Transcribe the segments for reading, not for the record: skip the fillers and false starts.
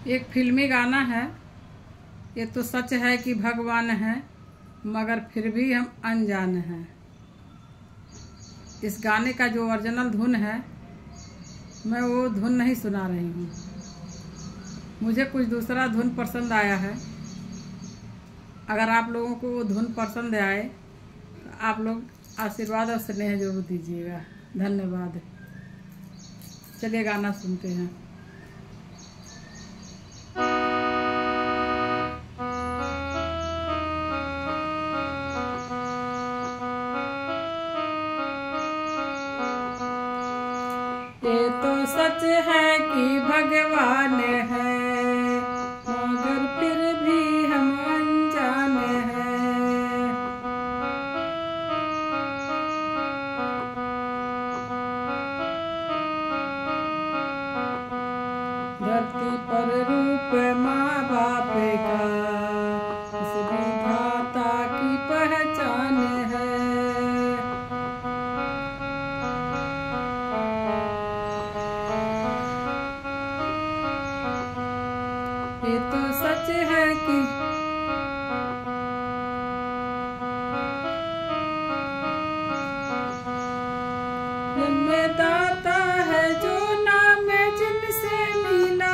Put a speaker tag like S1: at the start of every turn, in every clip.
S1: एक फिल्मी गाना है, ये तो सच है कि भगवान है मगर फिर भी हम अनजान हैं। इस गाने का जो ओरिजिनल धुन है मैं वो धुन नहीं सुना रही हूँ, मुझे कुछ दूसरा धुन पसंद आया है। अगर आप लोगों को वो धुन पसंद आए तो आप लोग आशीर्वाद और स्नेह जरूर दीजिएगा। धन्यवाद। चलिए गाना सुनते हैं। ये तो सच है कि भगवान है मगर फिर भी हम अनजान हैं। धरती पर रूप माँ बाप का इस विधाता की पहचान है। ये तो सच है कि जन्मदाता है जो नाम जिनसे मिला,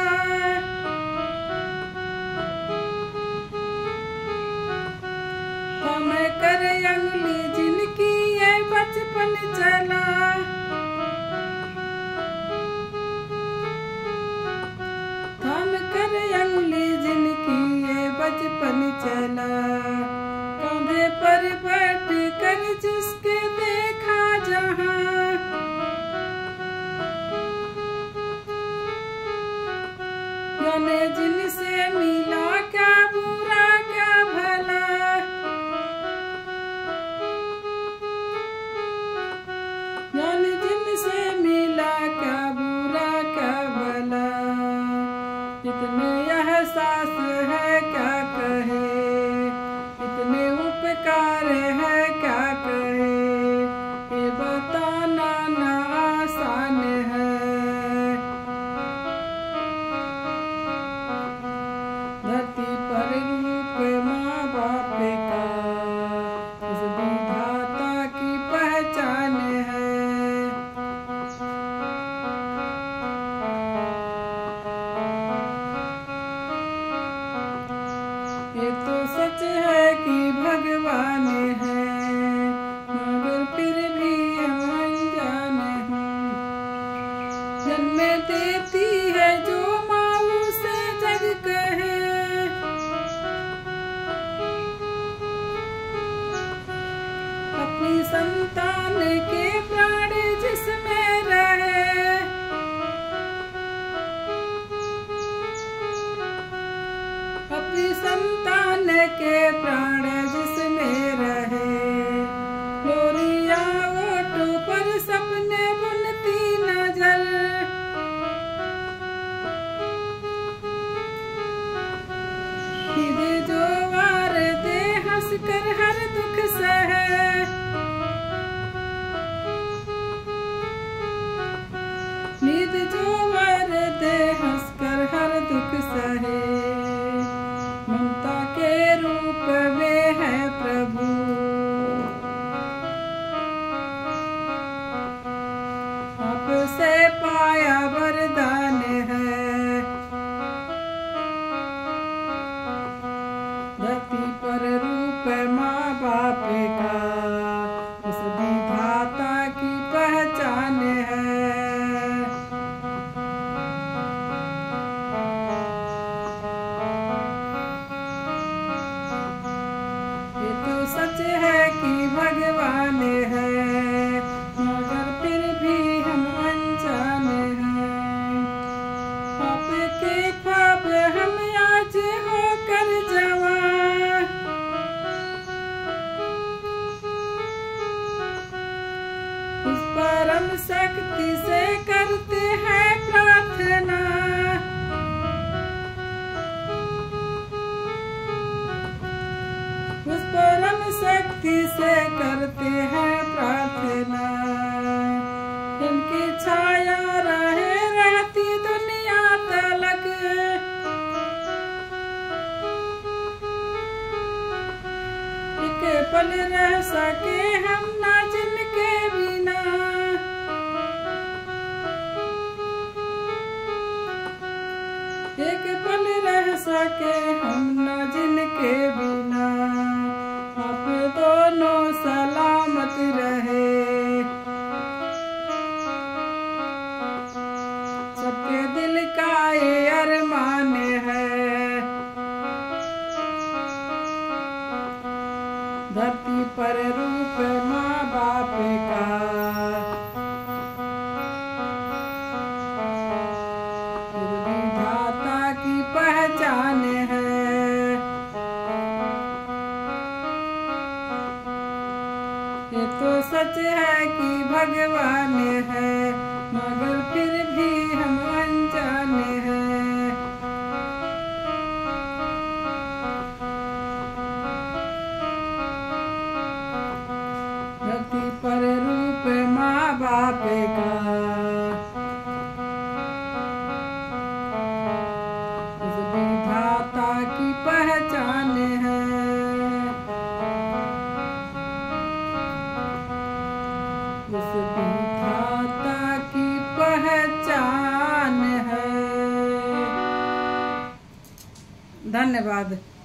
S1: थम कर अंगुली जिनकी ये बचपन चला। थम कर अंगुली जिनकी ये बचपन चला, कंधे पर बैठ कर जिसके देखा जहां। जाने जिनसे मिला क्या बुरा क्या भला, जाने जिनसे मिला क्या बुरा क्या भला। इतने एहसास है क्या कहे, इतने उपकार है क्या कहे, ये बताना ना आसान है। धरती पर रूप माँ बाप का उस विधाता की पहचान है। ये तो सच है कि भगवान है मगर फिर भी हम अनजान हैं। जन्म देती है जो माँ उसे जग कहे, अपनी संतान के प्राण जिसमें रहे। अपनी संतान के प्राण जिसमें रहे। लोरिया ओठों पर सपने बुनती नजर, पल रह सके हम ना जिनके बिना, एक पल रह सके हम ना जिनके बिना, आप दोनों सलामत रहे। सबके दिल का ये अरमान है, धरती पर रूप माँ बाप का, विधाता की पहचान है। ये तो सच है कि भगवान है, मगर फिर भी हम अनजान हैं। धरती पर रूप माँ बाप का, उस विधाता की पहचान है। उस विधाता की पहचान है। धन्यवाद।